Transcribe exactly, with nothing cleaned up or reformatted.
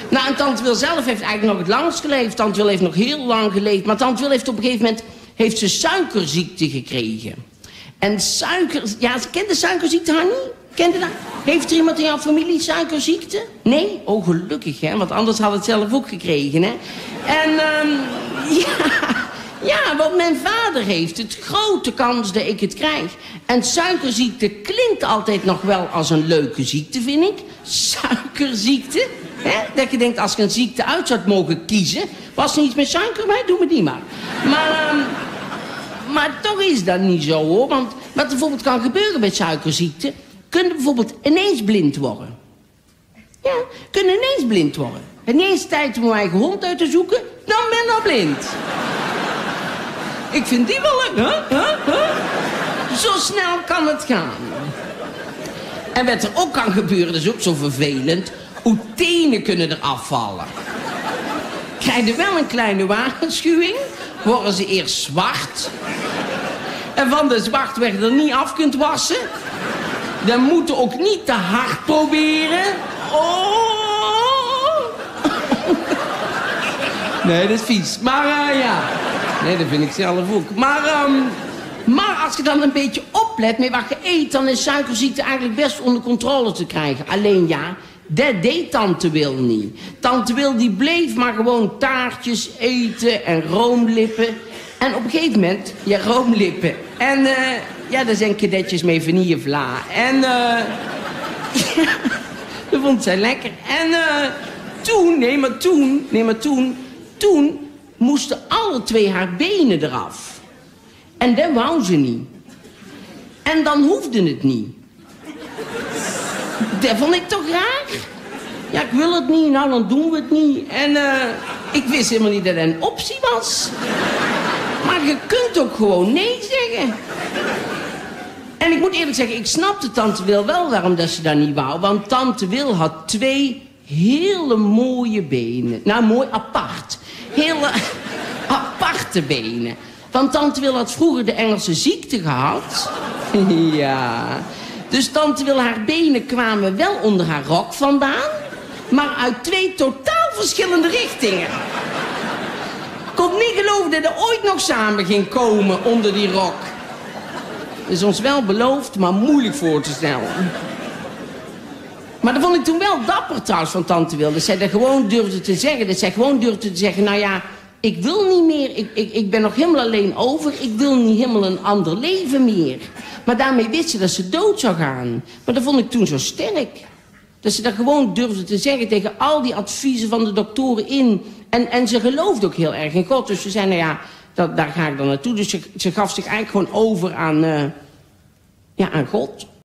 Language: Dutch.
Nou, en tante Wil zelf heeft eigenlijk nog het langst geleefd. Tante Wil heeft nog heel lang geleefd. Maar tante Wil heeft op een gegeven moment heeft ze suikerziekte gekregen. En suiker... Ja, ze kent de suikerziekte, Hannie? Kent u dat? Heeft er iemand in jouw familie suikerziekte? Nee? Oh, gelukkig, hè? Want anders had het zelf ook gekregen, hè? En, um, ja... Ja, want mijn vader heeft het. Grote kans dat ik het krijg. En suikerziekte klinkt altijd nog wel als een leuke ziekte, vind ik. Suikerziekte. Hè? Dat je denkt, als ik een ziekte uit zou mogen kiezen... was er iets met suiker bij, doe me die maar. Maar, um, maar toch is dat niet zo, hoor. Want wat er bijvoorbeeld kan gebeuren met suikerziekte... kunnen bijvoorbeeld ineens blind worden. Ja, kunnen ineens blind worden. Ineens tijd om mijn eigen hond uit te zoeken... dan ben ik blind. Ik vind die wel leuk, hè? Huh? Huh? Zo snel kan het gaan. En wat er ook kan gebeuren, dat is ook zo vervelend... hoe tenen kunnen er afvallen. Krijg je wel een kleine waarschuwing... worden ze eerst zwart... en van de zwart weg er niet af kunt wassen... dan moeten ook niet te hard proberen... Oh! Nee, dat is vies. Maar uh, ja... Nee, dat vind ik zelf ook. Maar, um, maar als je dan een beetje oplet met wat je eet... dan is suikerziekte eigenlijk best onder controle te krijgen. Alleen ja, dat deed tante Wil niet. Tante Wil die bleef maar gewoon taartjes eten en roomlippen. En op een gegeven moment, ja, roomlippen. En uh, ja, daar zijn kadetjes mee vanillevla. En uh, ja, dat vond zij lekker. En uh, toen, nee maar toen, nee maar toen, toen... moesten alle twee haar benen eraf. En dat wou ze niet. En dan hoefde het niet. Dat vond ik toch raar? Ja, ik wil het niet, nou dan doen we het niet. En uh, ik wist helemaal niet dat dat een optie was. Maar je kunt ook gewoon nee zeggen. En ik moet eerlijk zeggen, ik snapte tante Wil wel waarom dat ze dat niet wou. Want tante Wil had twee hele mooie benen. Nou, mooi apart. Hele aparte benen. Want tante Wil had vroeger de Engelse ziekte gehad. Ja. Dus tante Wil, haar benen kwamen wel onder haar rok vandaan... maar uit twee totaal verschillende richtingen. Ik kon niet geloven dat er ooit nog samen ging komen onder die rok. Dat is ons wel beloofd, maar moeilijk voor te stellen. Maar dat vond ik toen wel dapper trouwens van tante Wil. Dat zij dat gewoon durfde te zeggen. Dat zij gewoon durfde te zeggen, nou ja, ik wil niet meer. Ik, ik, ik ben nog helemaal alleen over. Ik wil niet helemaal een ander leven meer. Maar daarmee wist ze dat ze dood zou gaan. Maar dat vond ik toen zo sterk. Dat ze dat gewoon durfde te zeggen tegen al die adviezen van de doktoren in. En, en ze geloofde ook heel erg in God. Dus ze zei, nou ja, dat, daar ga ik dan naartoe. Dus ze, ze gaf zich eigenlijk gewoon over aan, uh, ja, aan God.